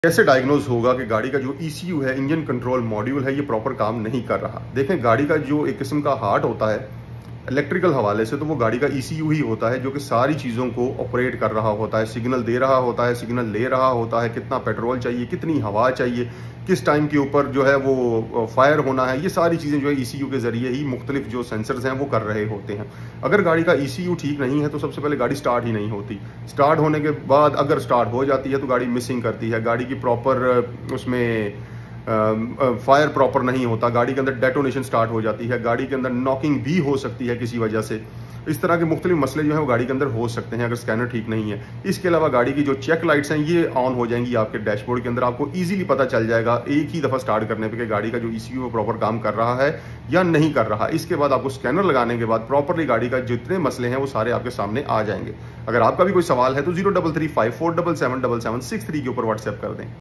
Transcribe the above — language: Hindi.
कैसे डायग्नोज होगा कि गाड़ी का जो ECU है, इंजन कंट्रोल मॉड्यूल है, ये प्रॉपर काम नहीं कर रहा। देखें, गाड़ी का जो एक किस्म का हार्ट होता है इलेक्ट्रिकल हवाले से, तो वो गाड़ी का ECU ही होता है जो कि सारी चीज़ों को ऑपरेट कर रहा होता है, सिग्नल दे रहा होता है, सिग्नल ले रहा होता है, कितना पेट्रोल चाहिए, कितनी हवा चाहिए, किस टाइम के ऊपर जो है वो फायर होना है। ये सारी चीज़ें जो है ECU के ज़रिए ही मुख्तलिफ जो सेंसर्स हैं वो कर रहे होते हैं। अगर गाड़ी का ECU ठीक नहीं है तो सबसे पहले गाड़ी स्टार्ट ही नहीं होती। स्टार्ट होने के बाद अगर स्टार्ट हो जाती है तो गाड़ी मिसिंग करती है, गाड़ी की प्रॉपर उसमें फायर प्रॉपर नहीं होता, गाड़ी के अंदर डेटोनेशन स्टार्ट हो जाती है, गाड़ी के अंदर नॉकिंग भी हो सकती है किसी वजह से। इस तरह के मुख्तलिफ मसले जो है वो गाड़ी के अंदर हो सकते हैं अगर स्कैनर ठीक नहीं है। इसके अलावा गाड़ी की जो चेक लाइट्स हैं ये ऑन हो जाएंगी आपके डैशबोर्ड के अंदर, आपको इजीली पता चल जाएगा एक ही दफ़ा स्टार्ट करने पे कि गाड़ी का जो ECU है प्रॉपर काम कर रहा है या नहीं कर रहा। इसके बाद आपको स्कैनर लगाने के बाद प्रॉपरली गाड़ी का जितने मसले हैं वो सारे आपके सामने आ जाएंगे। अगर आपका भी कोई सवाल है तो 033547777763 के ऊपर व्हाट्सएप कर दें।